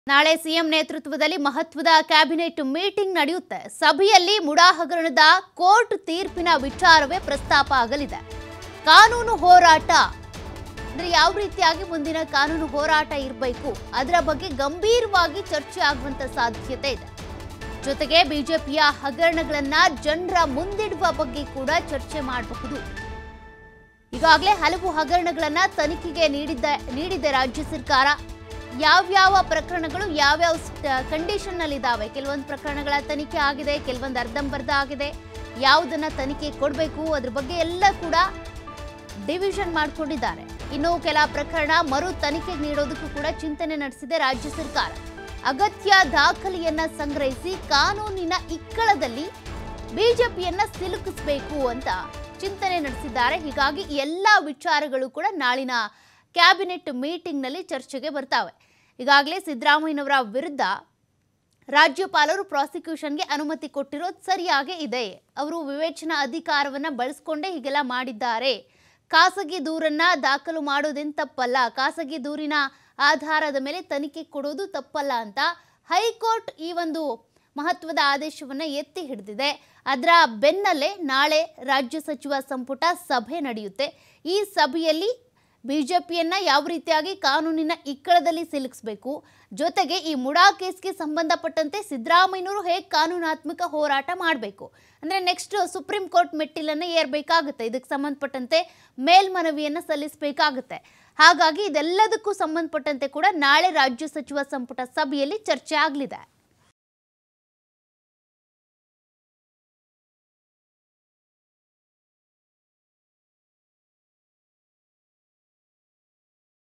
ನಾಳೆ ಸಿಎಂ ನೇತೃತ್ವದಲ್ಲಿ ಮಹತ್ವದ ಕ್ಯಾಬಿನೆಟ್ ಮೀಟಿಂಗ್ ನಡೆಯುತ್ತೆ. ಸಭೆಯಲ್ಲಿ ಮುಡಾ ಹಗರಣದ ಕೋರ್ಟ್ ತೀರ್ಪಿನ ವಿಚಾರವೇ ಪ್ರಸ್ತಾಪ ಆಗಲಿದೆ. ಕಾನೂನು ಹೋರಾಟ ಅಂದ್ರೆ ಯಾವ ರೀತಿಯಾಗಿ ಮುಂದಿನ ಕಾನೂನು ಹೋರಾಟ ಇರಬೇಕು ಅದರ ಬಗ್ಗೆ ಗಂಭೀರವಾಗಿ ಚರ್ಚೆ ಆಗುವಂತ ಸಾಧ್ಯತೆ ಇದೆ. ಜೊತೆಗೆ ಬಿಜೆಪಿಯ ಹಗರಣಗಳನ್ನ ಜನರ ಮುಂದಿಡುವ ಬಗ್ಗೆ ಕೂಡ ಚರ್ಚೆ ಮಾಡಬಹುದು. ಈಗಾಗಲೇ ಹಲವು ಹಗರಣಗಳನ್ನ ತನಿಖೆಗೆ ನೀಡಿದೆ ರಾಜ್ಯ ಸರ್ಕಾರ. ಯಾವ್ಯಾವ ಪ್ರಕರಣಗಳು ಯಾವ್ಯಾವ ಕಂಡೀಷನ್ ನಲ್ಲಿ ಇದಾವೆ, ಕೆಲವೊಂದು ಪ್ರಕರಣಗಳ ತನಿಖೆ ಆಗಿದೆ, ಕೆಲವೊಂದು ಅರ್ಧಂಬರ್ಧ ಆಗಿದೆ, ಯಾವುದನ್ನ ತನಿಖೆ ಕೊಡಬೇಕು ಅದ್ರ ಬಗ್ಗೆ ಎಲ್ಲ ಕೂಡ ಡಿವಿಷನ್ ಮಾಡ್ಕೊಂಡಿದ್ದಾರೆ. ಇನ್ನು ಕೆಲ ಪ್ರಕರಣ ಮರು ತನಿಖೆಗೆ ನೀಡೋದಕ್ಕೂ ಕೂಡ ಚಿಂತನೆ ನಡೆಸಿದೆ ರಾಜ್ಯ ಸರ್ಕಾರ. ಅಗತ್ಯ ದಾಖಲೆಯನ್ನ ಸಂಗ್ರಹಿಸಿ ಕಾನೂನಿನ ಇಕ್ಕಳದಲ್ಲಿ ಬಿಜೆಪಿಯನ್ನ ಸಿಲುಕಿಸಬೇಕು ಅಂತ ಚಿಂತನೆ ನಡೆಸಿದ್ದಾರೆ. ಹೀಗಾಗಿ ಎಲ್ಲ ವಿಚಾರಗಳು ಕೂಡ ನಾಳಿನ ಕ್ಯಾಬಿನೆಟ್ ಮೀಟಿಂಗ್ ನಲ್ಲಿ ಚರ್ಚೆಗೆ ಬರ್ತಾವೆ. ಈಗಾಗಲೇ ಸಿದ್ದರಾಮಯ್ಯನವರ ವಿರುದ್ಧ ರಾಜ್ಯಪಾಲರು ಪ್ರಾಸಿಕ್ಯೂಷನ್ಗೆ ಅನುಮತಿ ಕೊಟ್ಟಿರೋದು ಸರಿಯಾಗೇ ಇದೆ. ಅವರು ವಿವೇಚನಾ ಅಧಿಕಾರವನ್ನ ಬಳಸಿಕೊಂಡೇ ಹೀಗೆಲ್ಲ ಮಾಡಿದ್ದಾರೆ. ಖಾಸಗಿ ದೂರನ್ನ ದಾಖಲು ಮಾಡೋದೇನು ತಪ್ಪಲ್ಲ, ಖಾಸಗಿ ದೂರಿನ ಆಧಾರದ ಮೇಲೆ ತನಿಖೆ ಕೊಡೋದು ತಪ್ಪಲ್ಲ ಅಂತ ಹೈಕೋರ್ಟ್ ಈ ಒಂದು ಮಹತ್ವದ ಆದೇಶವನ್ನ ಎತ್ತಿ ಹಿಡಿದಿದೆ. ಅದರ ಬೆನ್ನಲ್ಲೇ ನಾಳೆ ರಾಜ್ಯ ಸಚಿವ ಸಂಪುಟ ಸಭೆ ನಡೆಯುತ್ತೆ. ಈ ಸಭೆಯಲ್ಲಿ ಬಿಜೆಪಿಯನ್ನ ಯಾವ ರೀತಿಯಾಗಿ ಕಾನೂನಿನ ಇಕ್ಕಳದಲ್ಲಿ ಸಿಲುಕಿಸಬೇಕು, ಜೊತೆಗೆ ಈ ಮುಡಾ ಕೇಸ್ಗೆ ಸಂಬಂಧಪಟ್ಟಂತೆ ಸಿದ್ದರಾಮಯ್ಯನವರು ಹೇಗೆ ಕಾನೂನಾತ್ಮಕ ಹೋರಾಟ ಮಾಡಬೇಕು, ಅಂದರೆ ನೆಕ್ಸ್ಟ್ ಸುಪ್ರೀಂ ಕೋರ್ಟ್ ಮೆಟ್ಟಿಲನ್ನು ಏರಬೇಕಾಗುತ್ತೆ, ಇದಕ್ಕೆ ಸಂಬಂಧಪಟ್ಟಂತೆ ಮೇಲ್ಮನವಿಯನ್ನು ಸಲ್ಲಿಸಬೇಕಾಗುತ್ತೆ. ಹಾಗಾಗಿ ಇದೆಲ್ಲದಕ್ಕೂ ಸಂಬಂಧಪಟ್ಟಂತೆ ಕೂಡ ನಾಳೆ ರಾಜ್ಯ ಸಚಿವ ಸಂಪುಟ ಸಭೆಯಲ್ಲಿ ಚರ್ಚೆ ಆಗಲಿದೆ.